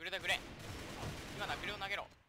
だくれ。今殴りを投げろ。